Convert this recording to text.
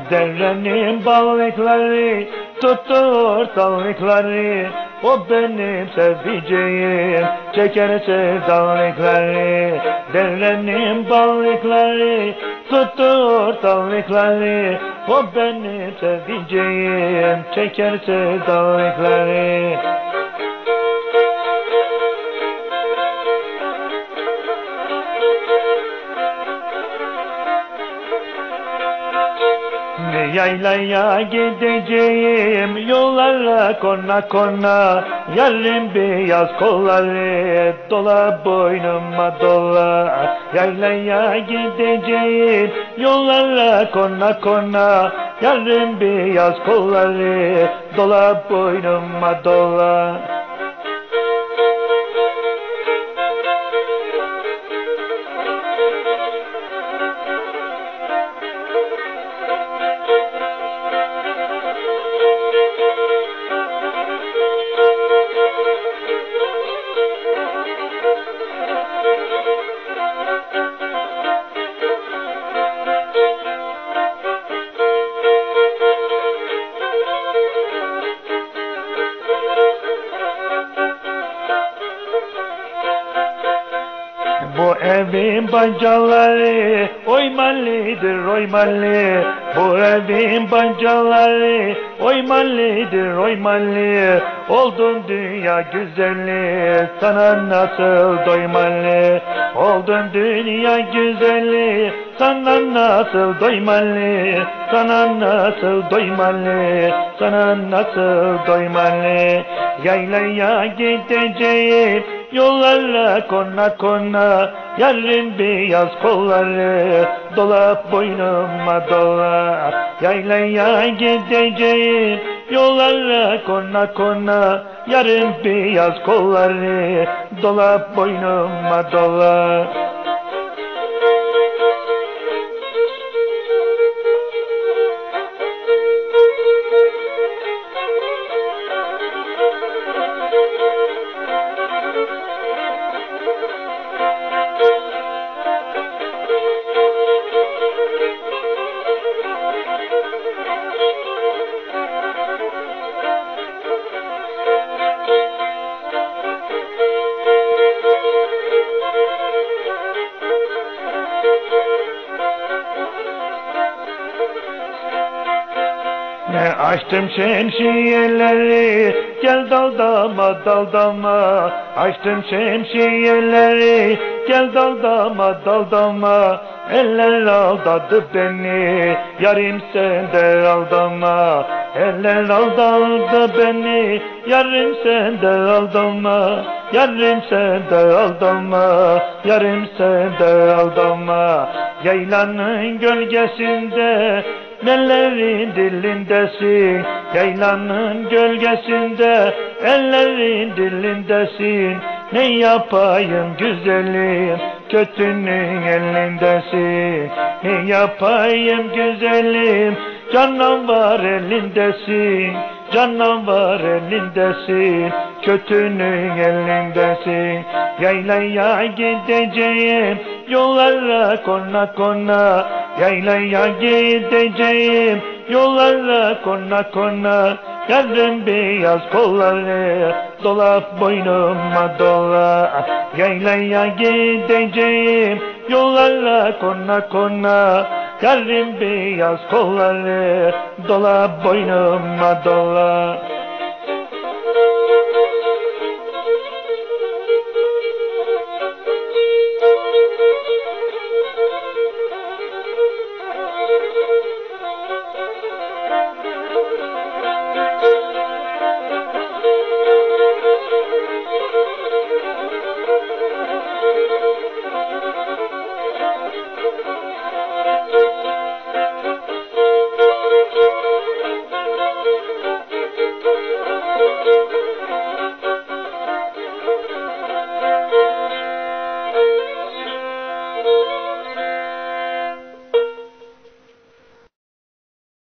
Derenin balıkları tuttu ortalıkları, o benim sevdiceğim çeker sevdalıkları. Derenin balıkları tuttu ortalıkları, o benim sevdiceğim çeker sevdalıkları. Yaylaya gideceğim, yollara kona kona, yarın beyaz kolları dola boynuma dola. Yaylaya gideceğim, yollara kona kona, yarın beyaz kolları dola boynuma dola. Bu evin bancaları oymalıdır oymalı. Bu evin bancaları oymalıdır oymalı. Oldun dünya güzeli, sana nasıl doymalı. Oldun dünya güzeli, sana nasıl doymalı. Sana nasıl doymalı, sana nasıl doymalı. Yaylaya gideceğim, yollarla kona kona, yarın beyaz kolları dola boynuma dola. Yaylaya gideceğim, yollarla kona kona, yarın beyaz kolları dola boynuma dola. Açtım şemsiyeleri, gel daldama daldama. Açtım şemsiyeleri, gel daldama daldama. Eller aldadı beni, yarim sende aldama. Eller aldadı beni, yarim sende aldama. Yarim sende aldama, yarim sende aldama. Yaylanın gölgesinde ellerin dilindesin, yaylanın gölgesinde ellerin dilindesin. Ne yapayım güzelim, kötünün elindesin. Ne yapayım güzelim, canavar elindesin. Canavar elindesin, kötünün elindesin. Yaylaya gideceğim, yollara kona kona. Yaylaya gideceğim, yollara kona kona. Yarın beyaz kolları dola boynuma dola. Yaylaya gideceğim, yollara kona kona. Yarın beyaz kolları dola boynuma dola. Thank you.